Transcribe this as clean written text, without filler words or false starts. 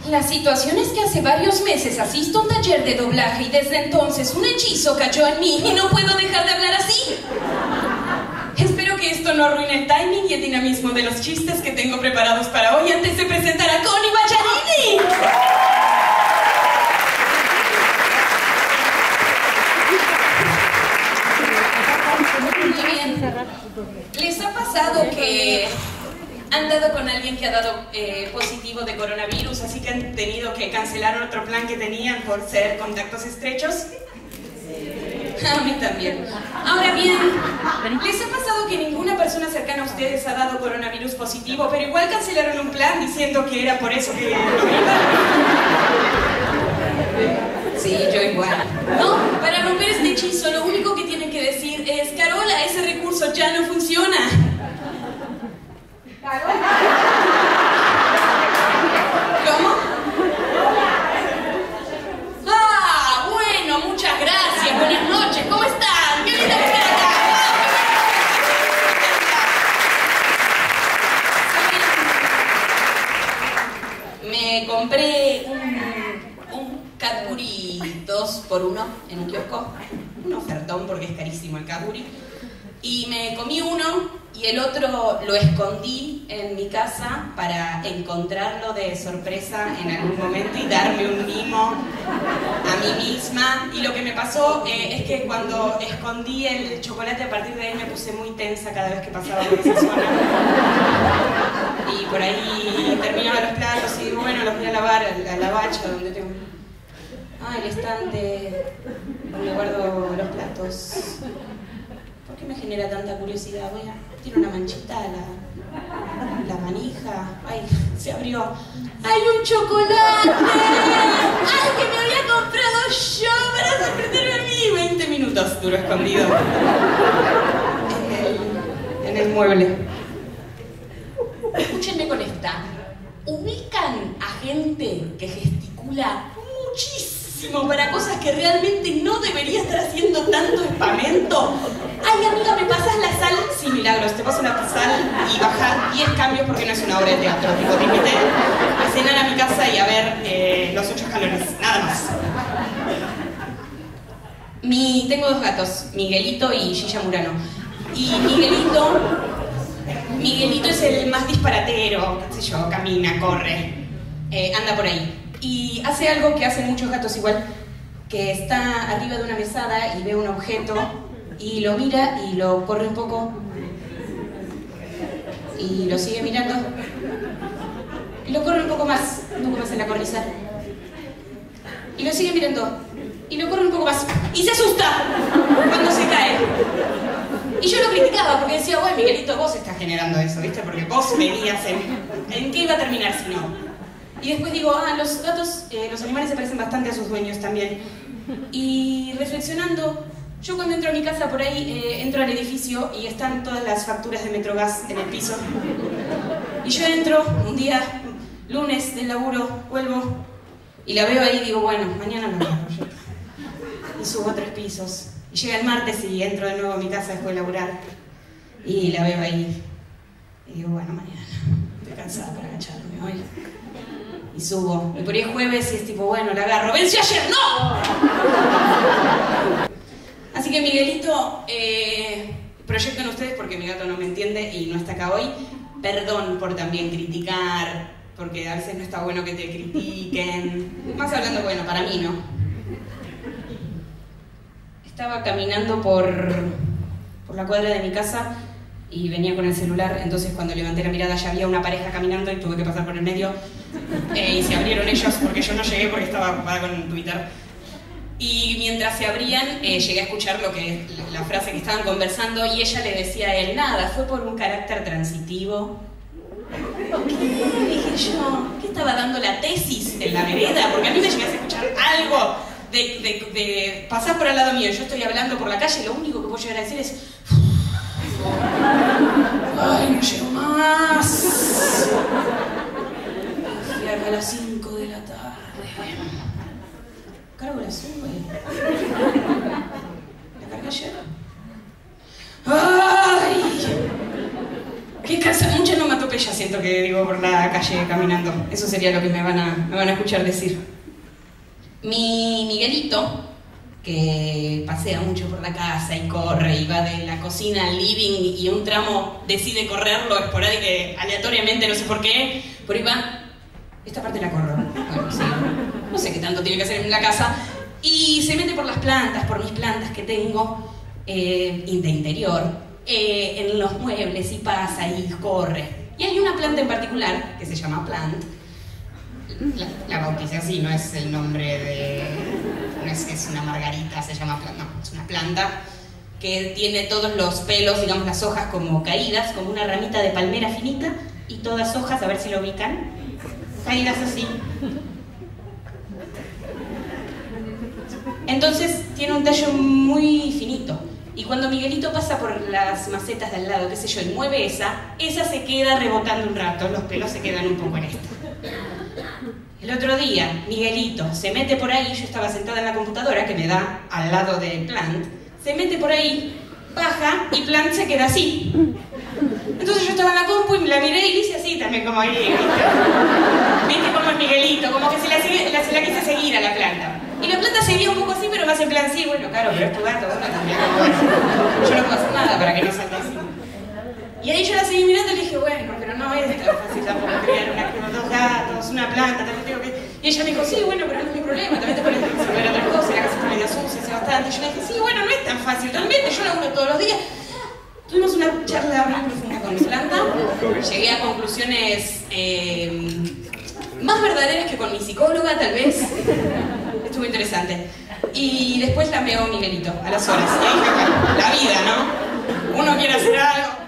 La situación es que hace varios meses asisto a un taller de doblaje y desde entonces un hechizo cayó en mí y no puedo dejar de hablar así. Espero que esto no arruine el timing y el dinamismo de los chistes que tengo preparados para hoy antes de presentar a Connie Ballarini. Muy bien. ¿Les ha pasado que han dado con alguien que ha dado positivo de coronavirus, así que han tenido que cancelar otro plan que tenían por ser contactos estrechos? A mí también. Ahora bien, ¿les ha pasado que ninguna persona cercana a ustedes ha dado coronavirus positivo, pero igual cancelaron un plan diciendo que era por eso que lo iban? Sí, yo igual. No, para romper este hechizo, lo único que tienen que decir es: Carola, ese recurso ya no funciona. ¿Cómo? Ah, bueno, muchas gracias. Buenas noches. ¿Cómo están? ¡Qué linda que estén acá! Me compré un Cadbury 2x1 en un kiosco. Un ofertón porque es carísimo el Cadbury. Y me comí uno y el otro lo escondí en mi casa para encontrarlo de sorpresa en algún momento y darme un mimo a mí misma. Y lo que me pasó es que cuando escondí el chocolate, a partir de ahí me puse muy tensa cada vez que pasaba por esa zona. Y por ahí terminaba los platos y digo, bueno, los voy a lavar a la bacha donde tengo... Ah, el estante donde guardo los platos. ¿Por qué me genera tanta curiosidad? Voy a... Tiene una manchita la manija. Ay, se abrió. ¡Hay un chocolate! ¡Ay, que me había comprado yo para sorprenderme a mí! 20 minutos duró escondido en el mueble. Escúchenme con esta. ¿Ubican a gente que gesticula muchísimo para cosas que realmente no debería estar haciendo tanto espamento? Ay, amiga, ¿me pasas la sal? Sí, milagros, te paso la sal y bajar 10 cambios porque no es una obra de teatro. Tipo, te invité a cenar a mi casa y a ver los 8 escalones, nada más. Tengo 2 gatos, Miguelito y Gilla Murano. Y Miguelito es el más disparatero, qué sé yo, camina, corre, anda por ahí. Y hace algo que hacen muchos gatos igual, que está arriba de una mesada y ve un objeto y lo mira y lo corre un poco y lo sigue mirando y lo corre un poco más en la cornisa y lo sigue mirando y lo corre un poco más y se asusta cuando se cae. Y yo lo criticaba porque decía, bueno, Miguelito, vos estás generando eso, ¿viste? Porque vos venías en qué iba a terminar si no. Y después digo, los gatos, los animales se parecen bastante a sus dueños también. Y reflexionando, yo cuando entro a mi casa por ahí, entro al edificio y están todas las facturas de Metrogas en el piso. Y yo entro un día, lunes del laburo, vuelvo y la veo ahí y digo, bueno, mañana no me hago yo. Y subo 3 pisos. Y llega el martes y entro de nuevo a mi casa después de laburar. Y la veo ahí. Y digo, bueno, mañana. Estoy cansada para agacharme hoy. Y subo. Y por ahí es jueves y es tipo, bueno, la agarro. ¡Vencí ayer! ¡No! Así que Miguelito, proyectan ustedes porque mi gato no me entiende y no está acá hoy. Perdón por también criticar, porque a veces no está bueno que te critiquen. Más hablando, bueno, para mí, ¿no? Estaba caminando por la cuadra de mi casa y venía con el celular, entonces cuando levanté la mirada ya había una pareja caminando y tuve que pasar por el medio y se abrieron ellos porque yo no llegué porque estaba ocupada con Twitter. Y mientras se abrían llegué a escuchar la frase que estaban conversando y ella le decía a él, nada, fue por un carácter transitivo. ¿Qué? Dije yo, ¿qué estaba dando la tesis en la vereda? Porque a mí me llegas a escuchar algo de pasar por al lado mío, yo estoy hablando por la calle, lo único que puedo llegar a decir es ay, no llego más. Y acá a las 5 de la tarde. Cargo la sube. ¿La cargué ayer? ¡Ay! ¡Qué cansa! Mucha onomatopeya. onomatopeya siento que digo por la calle caminando. Eso sería lo que me van a escuchar decir. Mi Miguelito, que pasea mucho por la casa y corre y va de la cocina al living y un tramo decide correrlo esporádicamente, aleatoriamente, no sé por qué, por ahí va, esta parte la corro, bueno, sí, no sé qué tanto tiene que hacer en la casa, y se mete por las plantas, por mis plantas que tengo de interior, en los muebles y pasa y corre. Y hay una planta en particular que se llama Plant. La bauticé así, no es el nombre de... no es que es una margarita, se llama planta, no, es una planta que tiene todos los pelos, digamos las hojas como caídas, como una ramita de palmera finita, y todas hojas, a ver si lo ubican, caídas así. Entonces tiene un tallo muy finito, y cuando Miguelito pasa por las macetas de al lado, qué sé yo, y mueve esa se queda rebotando un rato, los pelos se quedan un poco en esto. El otro día, Miguelito se mete por ahí, yo estaba sentada en la computadora que me da al lado de Plant, se mete por ahí, baja y Plant se queda así. Entonces yo estaba en la compu y la miré y hice así también, como ahí, ¿viste cómo es Miguelito? Como que se la quise seguir a la planta. Y la planta seguía un poco así, pero más en plan, sí, bueno, claro, pero es tu gato, bueno, también yo no puedo hacer nada para que no salga así. Y ahí yo la seguí mirando y le dije, bueno, pero no es tan fácil tampoco criar dos gatos, una planta, también tengo que... Y ella me dijo, sí, bueno, pero no es mi problema, también te pones a resolver otras cosas, la casa está medio sucia, hace bastante. Y yo le dije, sí, bueno, no es tan fácil, realmente yo la uno todos los días. Tuvimos una charla muy profunda con mi planta, llegué a conclusiones más verdaderas que con mi psicóloga, tal vez. Estuvo interesante. Y después la meó Miguelito, a las horas. Y ahí dije, bueno, la vida, ¿no? Uno quiere hacer algo...